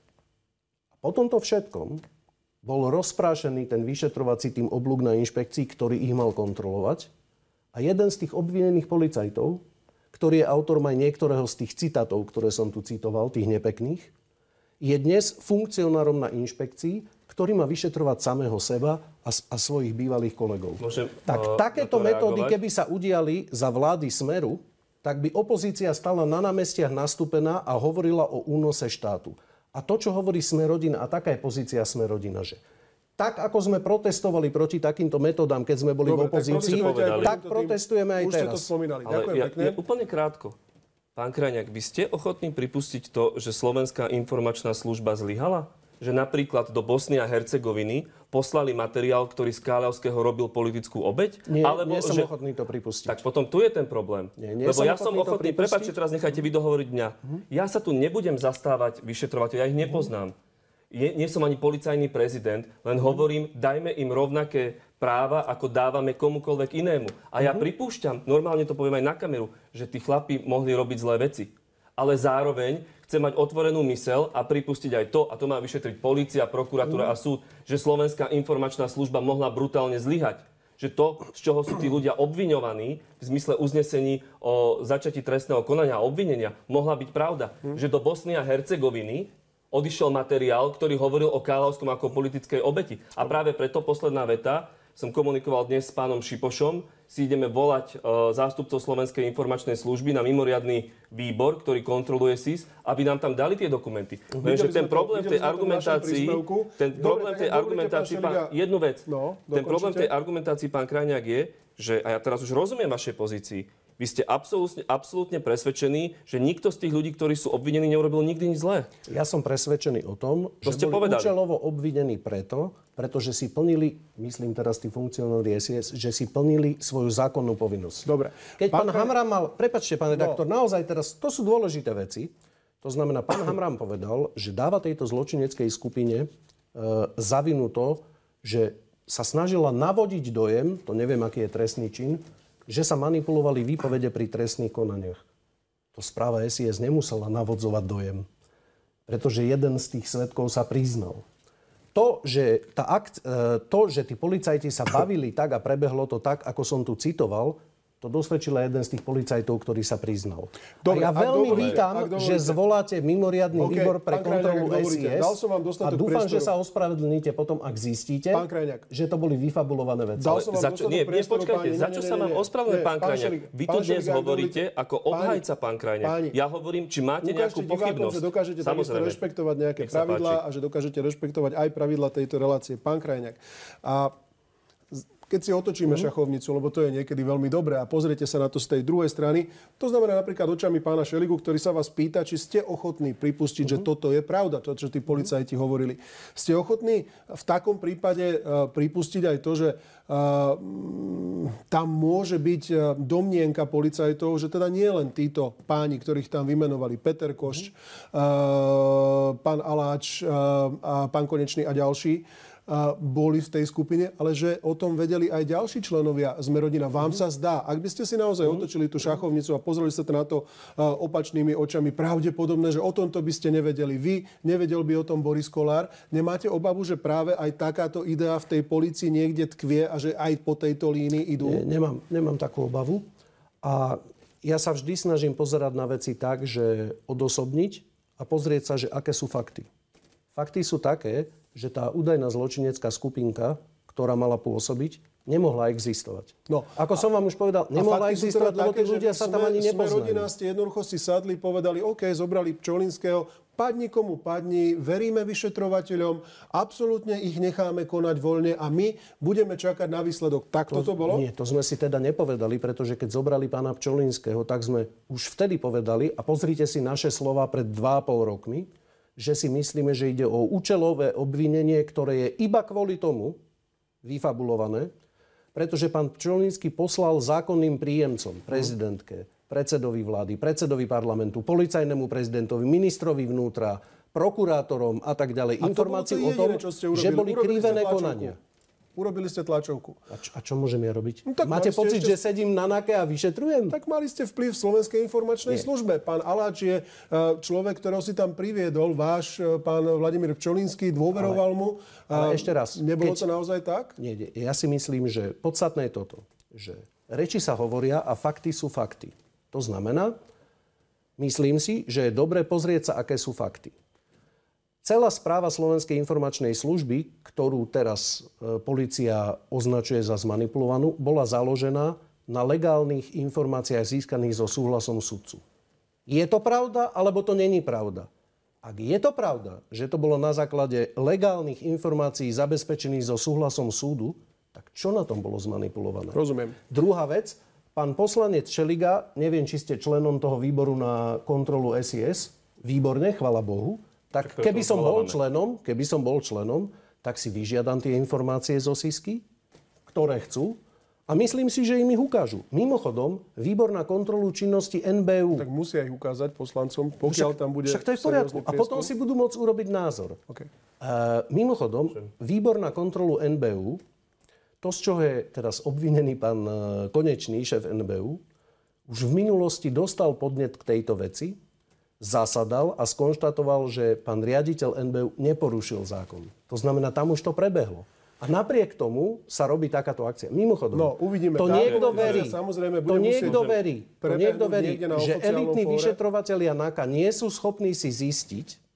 po tomto všetkom bol rozprášený ten vyšetrovací tým oblúk na inšpekcii, ktorý ich mal kontrolovať. A jeden z tých obvinených policajtov, ktorý je autorom aj niektorého z tých citátov, ktoré som tu citoval, tých nepekných, je dnes funkcionárom na inšpekcii, ktorý má vyšetrovať samého seba a, a svojich bývalých kolegov. Môžem, tak uh, takéto metódy, reagovať? keby sa udiali za vlády Smeru, tak by opozícia stala na námestiach nastúpená a hovorila o únose štátu. A to, čo hovorí Smer-rodina, a taká je pozícia Smer-rodina, že tak, ako sme protestovali proti takýmto metódam, keď sme boli Dobre, v opozícii, tak, tak protestujeme aj už teraz. Už ste to spomínali. Ale Ďakujem ja, pekne. Ja, úplne krátko. Pán Krajniak, vy ste ochotní pripustiť to, že Slovenská informačná služba zlyhala? Že napríklad do Bosny a Hercegoviny poslali materiál, ktorý z Káľavského robil politickú obeť? Nie, alebo, nie som že... ochotný to pripustiť. Tak potom tu je ten problém. Nie, nie Lebo som ja som ochotný, prepáčte, teraz nechajte vy dohovoriť mňa. Mhm. Ja sa tu nebudem zastávať vyšetrovateľov, ja ich nepoznám. Je, nie som ani policajný prezident, len hovorím, dajme im rovnaké práva, ako dávame komukoľvek inému. A ja pripúšťam, normálne to poviem aj na kameru, že tí chlapi mohli robiť zlé veci. Ale zároveň chcem mať otvorenú myseľ a pripustiť aj to, a to má vyšetriť polícia, prokuratúra a súd, že Slovenská informačná služba mohla brutálne zlyhať. Že to, z čoho sú tí ľudia obviňovaní, v zmysle uznesení o začatí trestného konania a obvinenia, mohla byť pravda. Že do Bosny a Hercegoviny odišiel materiál, ktorý hovoril o Káľavskom ako politickej obeti. A práve preto posledná veta, som komunikoval dnes s pánom Šipošom, si ideme volať e, zástupcov Slovenskej informačnej služby na mimoriadny výbor, ktorý kontroluje es í es, aby nám tam dali tie dokumenty. Lenže ten problém v tej argumentácii, ten problém tej argumentácii, pán, jednu vec, no, ten problém tej argumentácii, pán Krajniak, je, že, a ja teraz už rozumiem vašej pozícii, vy ste absolútne, absolútne presvedčení, že nikto z tých ľudí, ktorí sú obvinení, neurobil nikdy nič zlé. Ja som presvedčený o tom, to že ste boli povedali. účelovo obvinení preto, pretože si plnili, myslím teraz tí funkcionári es í es, že si plnili svoju zákonnú povinnosť. Dobre. Keď pán, pán Hamran mal, prepáčte, pán redaktor, no. naozaj teraz, to sú dôležité veci. To znamená, pán Hamran povedal, že dáva tejto zločineckej skupine e, za vinu to, že sa snažila navodiť dojem, to neviem, aký je trestný čin, že sa manipulovali výpovede pri trestných konaniach. To správa es í es nemusela navodzovať dojem, pretože jeden z tých svedkov sa priznal. To, že, tá akt, to, že tí policajti sa bavili tak a prebehlo to tak, ako som tu citoval, to dosvedčil jeden z tých policajtov, ktorý sa priznal. Dobre, a ja veľmi dovolíte, vítam, že zvoláte mimoriadny okay, výbor pre kontrolu es í es. Dal som vám a dúfam, priestoru. Že sa ospravedlníte potom, ak zistíte, že to boli vyfabulované veci. Dal som vám za čo, nie, nie, počkajte, za čo sa mám ospravedlniť, pán Krajniak? Vy tu dnes hovoríte ako obhajca, pán Krajniak. Ja hovorím, či máte nejakú pochybnosť. Že dokážete takisto rešpektovať nejaké pravidlá a že dokážete rešpektovať aj pravidlá tejto relácie. Pán Krajniak. A keď si otočíme mm. šachovnicu, lebo to je niekedy veľmi dobré a pozriete sa na to z tej druhej strany, to znamená napríklad očami pána Šeligu, ktorý sa vás pýta, či ste ochotní pripustiť, mm. že toto je pravda, to, čo tí policajti mm. hovorili. Ste ochotní v takom prípade uh, pripustiť aj to, že uh, tam môže byť uh, domnienka policajtov, že teda nie len títo páni, ktorých tam vymenovali, Peter Košč, mm. uh, pán Aláč uh, a pán Konečný a ďalší, boli v tej skupine, ale že o tom vedeli aj ďalší členovia Smer-rodina. Vám mm-hmm. sa zdá, ak by ste si naozaj mm-hmm. otočili tú šachovnicu a pozreli sa na to uh, opačnými očami, pravdepodobné, že o tomto by ste nevedeli vy, nevedel by o tom Boris Kollár. Nemáte obavu, že práve aj takáto idea v tej polícii niekde tkvie a že aj po tejto línii idú? Nie, nemám, nemám takú obavu. A Ja sa vždy snažím pozerať na veci tak, že odosobniť a pozrieť sa, že aké sú fakty. Fakty sú také, že tá údajná zločinecká skupinka, ktorá mala pôsobiť, nemohla existovať. No, Ako a, som vám už povedal, nemohla existovať, teda lebo tí ľudia sa tam ani nepoznajú. Sme rodina, ste jednoducho si sadli, povedali, OK, zobrali Pčolinského, padni komu padni, veríme vyšetrovateľom, absolútne ich necháme konať voľne a my budeme čakať na výsledok. Tak to, toto bolo? Nie, to sme si teda nepovedali, pretože keď zobrali pána Pčolinského, tak sme už vtedy povedali, a pozrite si naše slova pred dva a pol rokmi, že si myslíme, že ide o účelové obvinenie, ktoré je iba kvôli tomu vyfabulované, pretože pán Pčolinský poslal zákonným príjemcom, prezidentke, predsedovi vlády, predsedovi parlamentu, policajnému prezidentovi, ministrovi vnútra, prokurátorom a tak ďalej informáciu o tom, že boli krivené konania. Urobili ste tlačovku. A čo, a čo môžem ja robiť? No, Máte pocit, ešte... že sedím na nake a vyšetrujem? Tak mali ste vplyv v Slovenskej informačnej Nie. službe. Pán Aláč je človek, ktorého si tam priviedol. Váš pán Vladimír Pčolinský dôveroval ale, mu. Ale ešte raz. Nebolo keď... to naozaj tak? Nie, nie. Ja si myslím, že podstatné je toto. Že reči sa hovoria a fakty sú fakty. To znamená, myslím si, že je dobre pozrieť sa, aké sú fakty. Celá správa Slovenskej informačnej služby, ktorú teraz e, polícia označuje za zmanipulovanú, bola založená na legálnych informáciách získaných so súhlasom sudcu. Je to pravda, alebo to není pravda? Ak je to pravda, že to bolo na základe legálnych informácií zabezpečených so súhlasom súdu, tak čo na tom bolo zmanipulované? Rozumiem. Druhá vec, pán poslanec Šeliga, neviem, či ste členom toho výboru na kontrolu es í es, výborne, chvala Bohu, tak keby som bol členom, keby som bol členom, tak si vyžiadam tie informácie zo SIS-ky, ktoré chcú, a myslím si, že im ich ukážu. Mimochodom, výbor na kontrolu činnosti en bé ú. Tak musia ich ukázať poslancom, pokiaľ však, tam bude... Však to je v poriadku. A potom si budú môcť urobiť názor. Okay. Uh, mimochodom, výbor na kontrolu en bé ú, to, z čoho je teraz obvinený pán Konečný, šéf en bé ú, už v minulosti dostal podnet k tejto veci, zasadal a skonštatoval, že pán riaditeľ en bé ú neporušil zákon. To znamená, tam už to prebehlo. A napriek tomu sa robí takáto akcia. Mimochodom, no, uvidíme, to tá, niekto tá, verí, samozrejme, to niekto verí, to niekto verí, že elitní fóre. vyšetrovatelia NAKA nie sú schopní si zistiť,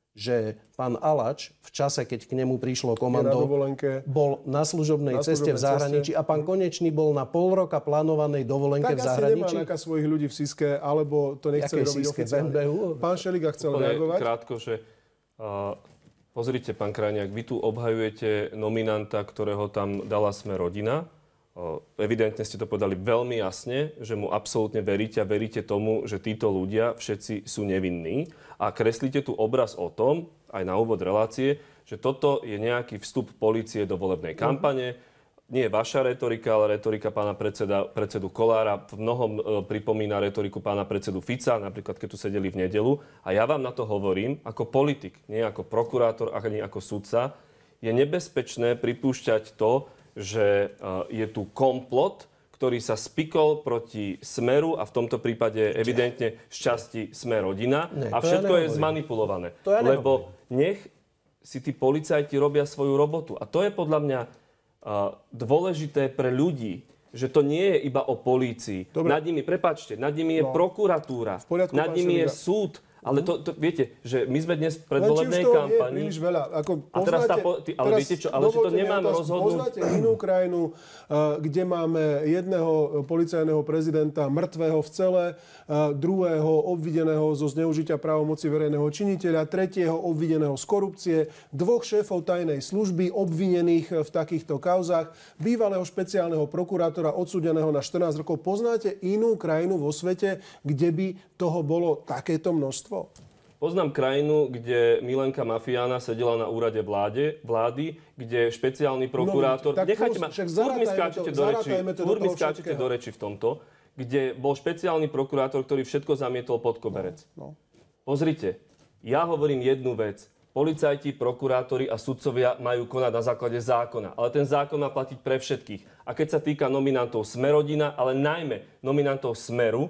že pán Aláč v čase, keď k nemu prišlo komando, na bol na služobnej na ceste v zahraničí ceste. A pán Konečný bol na pol roka plánovanej dovolenke tak v zahraničí. Tak asi nemá NAKA svojich ľudí v SIS-ke, alebo to nechceli robiť oficiálne. Pán Šeliga chcel Úplne reagovať. Krátko, že uh, pozrite, pán Krajniak, vy tu obhajujete nominanta, ktorého tam dala Sme rodina. Uh, evidentne ste to povedali veľmi jasne, že mu absolútne veríte a veríte tomu, že títo ľudia všetci sú nevinní. A kreslíte tu obraz o tom, aj na úvod relácie, že toto je nejaký vstup polície do volebnej kampane. Nie je vaša retorika, ale retorika pána predseda, predsedu Kollára. V mnohom e, pripomína retoriku pána predsedu Fica, napríklad keď tu sedeli v nedeľu. A ja vám na to hovorím, ako politik, nie ako prokurátor, ani ako sudca, je nebezpečné pripúšťať to, že e, je tu komplot, ktorý sa spikol proti Smeru a v tomto prípade evidentne z časti Sme rodina. Nie, a všetko ja je zmanipulované. Ja lebo nech si tí policajti robia svoju robotu. A to je podľa mňa uh, dôležité pre ľudí, že to nie je iba o polícii. Dobre. Nad nimi, prepáčte, nad nimi je no. prokuratúra, poriadku, nad nimi je súd. Ale to, to viete, že my sme dnes v predvolebnej kampani. Je veľa. Ako a teraz tá, ty, ale viete čo, ale že to nemáme rozhodnúť. Poznáte inú krajinu, uh, kde máme jedného policajného prezidenta mŕtvého v cele, uh, druhého obvineného zo zneužitia právomoci verejného činiteľa, tretieho obvineného z korupcie, dvoch šéfov tajnej služby obvinených v takýchto kauzách, bývalého špeciálneho prokurátora odsúdeného na štrnásť rokov. Poznáte inú krajinu vo svete, kde by toho bolo takéto množstvo? Poznám krajinu, kde Milenka Mafiána sedela na úrade vláde, vlády, kde špeciálny prokurátor... No, nechajte ma, furt mi skáčete do reči, furt mi skáčete do reči v tomto, kde bol špeciálny prokurátor, ktorý všetko zamietol pod koberec. No, no. Pozrite, ja hovorím jednu vec. Policajti, prokurátori a sudcovia majú konať na základe zákona. Ale ten zákon má platiť pre všetkých. A keď sa týka nominantov Sme rodina, ale najmä nominantov Smeru,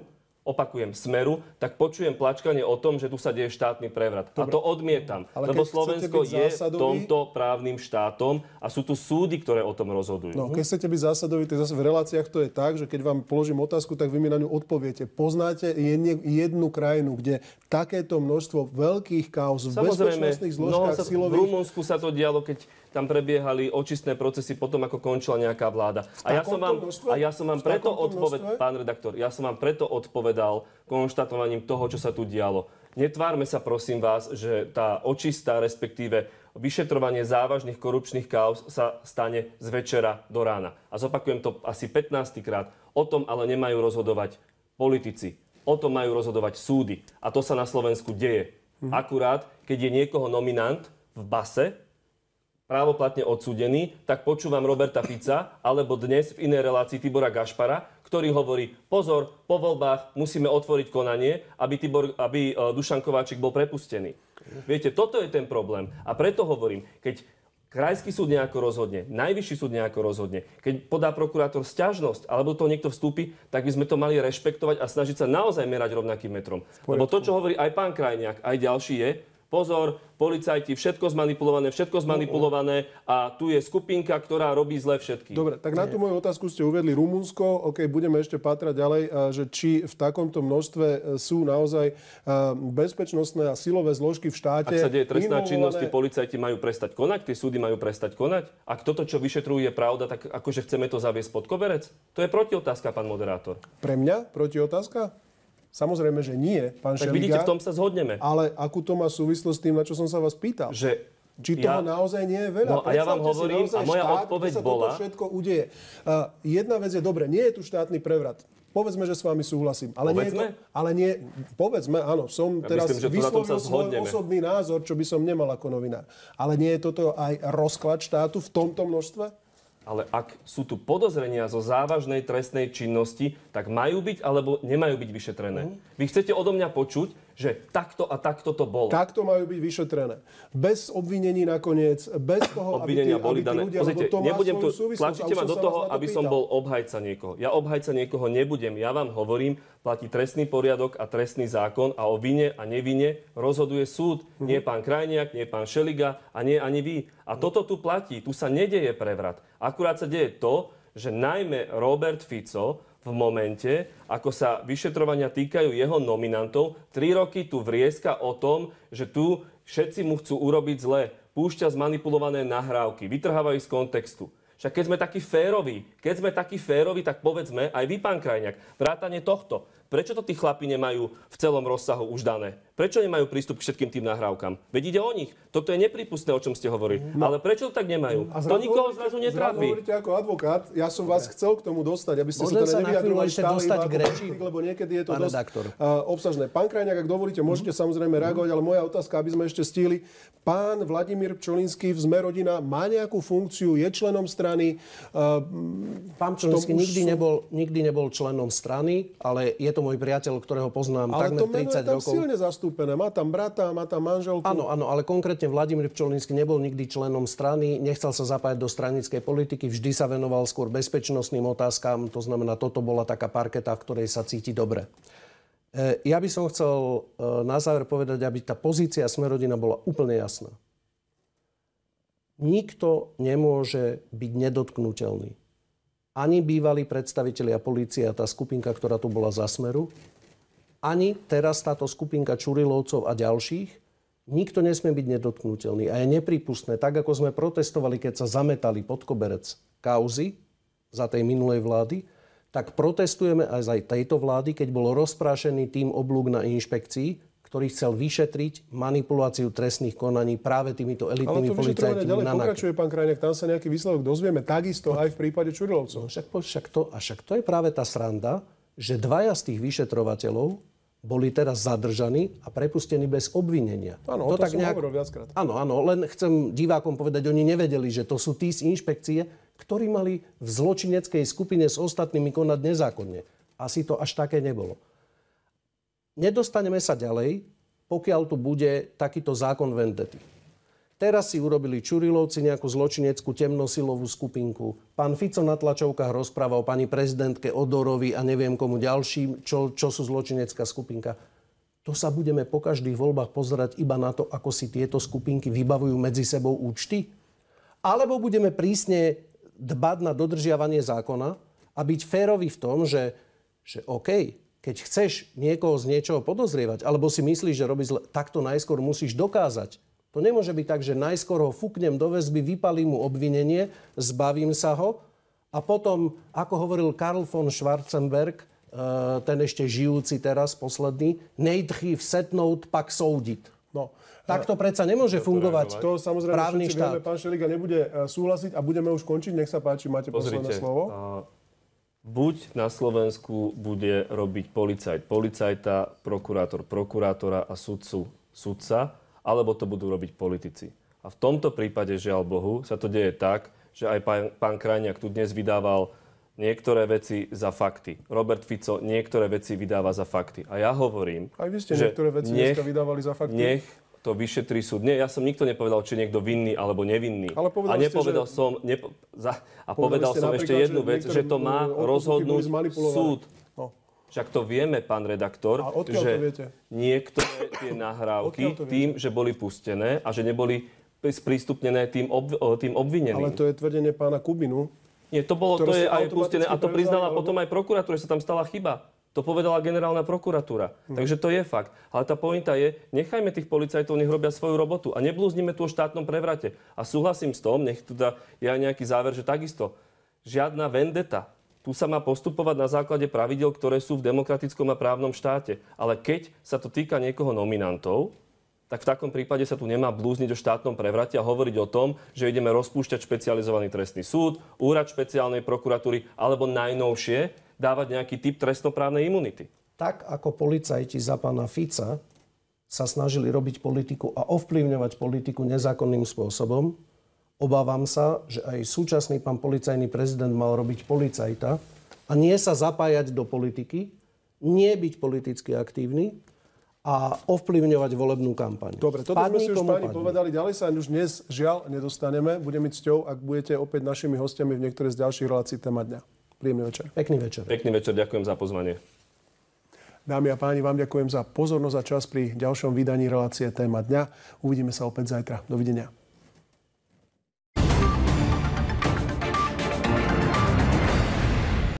opakujem, Smeru, tak počujem plačkanie o tom, že tu sa deje štátny prevrat. Dobre. A to odmietam, ale lebo Slovensko je zásadový... tomto právnym štátom a sú tu súdy, ktoré o tom rozhodujú. No, keď chcete byť zásadový, tak zase v reláciách to je tak, že keď vám položím otázku, tak vy mi na ňu odpoviete. Poznáte jednu krajinu, kde takéto množstvo veľkých kauz v bezpečnostných zložkách sa, silových... V Rumunsku sa to dialo, keď tam prebiehali očistné procesy potom, ako končila nejaká vláda. A ja som vám, a ja som vám preto odpovedal, pán redaktor, ja som vám preto odpovedal konštatovaním toho, čo sa tu dialo. Netvárme sa, prosím vás, že tá očistá, respektíve vyšetrovanie závažných korupčných kauz sa stane z večera do rána. A zopakujem to asi pätnástekrát. O tom ale nemajú rozhodovať politici. O tom majú rozhodovať súdy. A to sa na Slovensku deje. Mhm. Akurát, keď je niekoho nominant v base, právoplatne odsúdený, tak počúvam Roberta Fica, alebo dnes v inej relácii Tibora Gašpara, ktorý hovorí, pozor, po voľbách musíme otvoriť konanie, aby, Tibor, aby Dušan Kováčik bol prepustený. Viete, toto je ten problém. A preto hovorím, keď krajský súd nejako rozhodne, najvyšší súd nejako rozhodne, keď podá prokurátor sťažnosť, alebo to niekto vstúpi, tak by sme to mali rešpektovať a snažiť sa naozaj merať rovnakým metrom. Lebo to, čo hovorí aj pán Krajniak, aj ďalší je, pozor, policajti, všetko zmanipulované, všetko zmanipulované a tu je skupinka, ktorá robí zle všetkým. Dobre, tak na tú moju otázku ste uvedli Rumunsko. OK, budeme ešte pátrať ďalej, že či v takomto množstve sú naozaj bezpečnostné a silové zložky v štáte. Ak sa deje trestná involvované... činnosť, tí policajti majú prestať konať, tí súdy majú prestať konať. Ak toto, čo vyšetrujú, je pravda, tak akože chceme to zaviesť pod koberec? To je protiotázka, pán moderátor. Pre mňa protiotázka? Samozrejme, že nie, pán tak Šeliga. vidíte, v tom sa zhodneme. Ale akú to má súvislosť s tým, na čo som sa vás pýtal? Že Či toho ja... naozaj nie je veľa? No a ja vám hovorím, a moja štát, odpoveď sa bola... toto všetko udeje. Uh, jedna vec je, dobre, nie je tu štátny prevrat. Povedzme, že s vami súhlasím. Ale povedzme? Nie je to, ale nie, povedzme, áno, som ja teraz myslím, vyslovil svoj osobný názor, čo by som nemal ako novinár. Ale nie je toto aj rozklad štátu v tomto množstve? Ale ak sú tu podozrenia zo závažnej trestnej činnosti, tak majú byť alebo nemajú byť vyšetrené. Mm. Vy chcete odo mňa počuť, že takto a takto to bolo. Takto majú byť vyšetrené. Bez obvinení nakoniec, bez toho, obvinenia aby tí, boli aby tí dané. ľudia, Pozrite, to nebudem tu, súvislosť, tlačíte ma do toho, aby som bol obhajca niekoho. Ja obhajca niekoho nebudem. Ja vám hovorím, platí trestný poriadok a trestný zákon a o vine a nevine rozhoduje súd. Mm-hmm. Nie pán Krajniak, nie pán Šeliga a nie ani vy. A toto tu platí. Tu sa nedeje prevrat. Akurát sa deje to, že najmä Robert Fico v momente, ako sa vyšetrovania týkajú jeho nominantov, tri roky tu vrieska o tom, že tu všetci mu chcú urobiť zle. Púšťa zmanipulované nahrávky, vytrhávajú z kontextu. Však keď sme takí féroví, keď sme takí féroví, tak povedzme, aj vy, pán Krajniak, vrátane tohto. Prečo to tí chlapi nemajú v celom rozsahu už dané? Prečo nemajú prístup k všetkým tým nahrávkam? Veď ide o nich. Toto je nepripustné, o čom ste hovorili. No. Ale prečo to tak nemajú? A to nikoho zrazu netrápi. Hovoríte ako advokát. Ja som vás chcel k tomu dostať, aby ste Môžem sa to nevyjadrovali stále iba ako politik, lebo niekedy je to dosť redaktor. obsažné. Pán Krajniak, ak dovolíte, môžete mm. samozrejme reagovať, ale moja otázka, aby sme ešte stihli. Pán Vladimír Pčolinský v Sme rodina má nejakú funkciu, je členom strany? Pán Pčolinský nikdy, sú... nebol, nikdy nebol členom strany, ale je to môj priateľ, ktorého poznám ale takmer tridsať rokov. Ale to meno je tam silne zastúpené. Má tam brata, má tam manželku. Áno, áno, ale konkrétne Vladimír Pčolinský nebol nikdy členom strany, nechcel sa zapájať do stranickej politiky, vždy sa venoval skôr bezpečnostným otázkam, to znamená, toto bola taká parketa, v ktorej sa cíti dobre. Ja by som chcel na záver povedať, aby tá pozícia Sme rodina bola úplne jasná. Nikto nemôže byť nedotknuteľný. Ani bývalí predstavitelia polície a tá skupinka, ktorá tu bola za Smeru, ani teraz táto skupinka Čurilovcov a ďalších, nikto nesmie byť nedotknuteľný. A je neprípustné, tak ako sme protestovali, keď sa zametali pod koberec kauzy za tej minulej vlády, tak protestujeme aj za tejto vlády, keď bol rozprášený tým oblúk na inšpekcii, ktorý chcel vyšetriť manipuláciu trestných konaní práve týmito elitnými policajtmi. Ale to vyšetrovanie ďalej pokračuje, pán Krajniak, tam sa nejaký výsledok dozvieme, takisto aj v prípade Čurilovcov. No, však, však to, a však to je práve tá sranda, že dvaja z tých vyšetrovateľov boli teraz zadržaní a prepustení bez obvinenia. Áno, to o tom tak som nejak... hovoril viackrát. Áno, áno, len chcem divákom povedať, oni nevedeli, že to sú tí z inšpekcie, ktorí mali v zločineckej skupine s ostatnými konať nezákonne. Asi to až také nebolo. Nedostaneme sa ďalej, pokiaľ tu bude takýto zákon vendety. Teraz si urobili Čurilovci nejakú zločineckú temnosilovú skupinku. Pán Fico na tlačovkách rozpráva o pani prezidentke Odorovi a neviem komu ďalším, čo, čo sú zločinecká skupinka. To sa budeme po každých voľbách pozerať iba na to, ako si tieto skupinky vybavujú medzi sebou účty? Alebo budeme prísne dbať na dodržiavanie zákona a byť férovi v tom, že, že OK, keď chceš niekoho z niečoho podozrievať, alebo si myslíš, že robí zle, tak to najskôr musíš dokázať. To nemôže byť tak, že najskôr ho fúknem do väzby, vypalím mu obvinenie, zbavím sa ho a potom, ako hovoril Karl von Schwarzenberg, ten ešte žijúci teraz, posledný, nejdřív setnout, pak soudit. No, tak to predsa nemôže fungovať. To samozrejme právny všetci štát. vieme, pán Šeliga nebude súhlasiť a budeme už končiť. Nech sa páči, máte posledné slovo. Uh, buď na Slovensku bude robiť policajt, policajta, prokurátor, prokurátora a sudcu, sudca, alebo to budú robiť politici. A v tomto prípade, žiaľ Bohu, sa to deje tak, že aj pán, pán Krajniak tu dnes vydával niektoré veci za fakty. Robert Fico niektoré veci vydáva za fakty. A ja hovorím, aj vy ste že niektoré veci nech, dneska vydávali za fakty. Nech to vyšetrí súd. Nie, ja som nikto nepovedal, či je niekto vinný alebo nevinný. Ale a nepovedal ste, som, nepo, za, a povedal som ešte jednu vec, že to má rozhodnúť súd. No. Však to vieme, pán redaktor, že niektoré tie nahrávky tým, že boli pustené a že neboli sprístupnené tým, ob, tým obvineným. Ale to je tvrdenie pána Kubinu. Nie, to, bolo, to je aj pustené a to priznala alebo... potom aj prokuratúra, že sa tam stala chyba. To povedala generálna prokuratúra. Hmm. Takže to je fakt. Ale tá pointa je, nechajme tých policajtov, nech robia svoju robotu a neblúznime tu o štátnom prevrate. A súhlasím s tom, nech teda je aj nejaký záver, že takisto žiadna vendeta. Tu sa má postupovať na základe pravidel, ktoré sú v demokratickom a právnom štáte. Ale keď sa to týka niekoho nominantov, tak v takom prípade sa tu nemá blúzniť o štátnom prevrate a hovoriť o tom, že ideme rozpúšťať špecializovaný trestný súd, úrad špeciálnej prokuratúry alebo najnovšie dávať nejaký typ trestnoprávnej imunity. Tak ako policajti za pána Fica sa snažili robiť politiku a ovplyvňovať politiku nezákonným spôsobom, obávam sa, že aj súčasný pán policajný prezident mal robiť policajta a nie sa zapájať do politiky, nie byť politicky aktívny a ovplyvňovať volebnú kampaň. Dobre, toto padni, sme si už páni padni. povedali. Ďalej sa už dnes žiaľ nedostaneme. Budeme mať cťou, ak budete opäť našimi hostiami v niektorej z ďalších relácií Téma dňa. Príjemný večer. Pekný večer. Pekný večer, ďakujem za pozvanie. Dámy a páni, vám ďakujem za pozornosť a čas pri ďalšom vydaní relácie Téma dňa. Uvidíme sa opäť zajtra. Dovidenia.